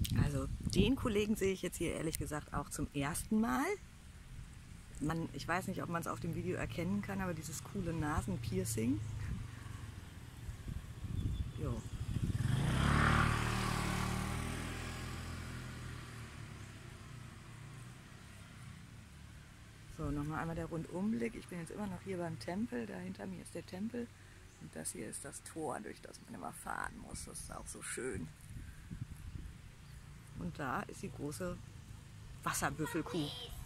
Also den Kollegen sehe ich jetzt hier ehrlich gesagt auch zum ersten Mal. Ich weiß nicht, ob man es auf dem Video erkennen kann, aber dieses coole Nasenpiercing. Jo. So, nochmal einmal der Rundumblick. Ich bin jetzt immer noch hier beim Tempel. Da hinter mir ist der Tempel. Und das hier ist das Tor, durch das man immer fahren muss. Das ist auch so schön. Und da ist die große Wasserbüffelkuh.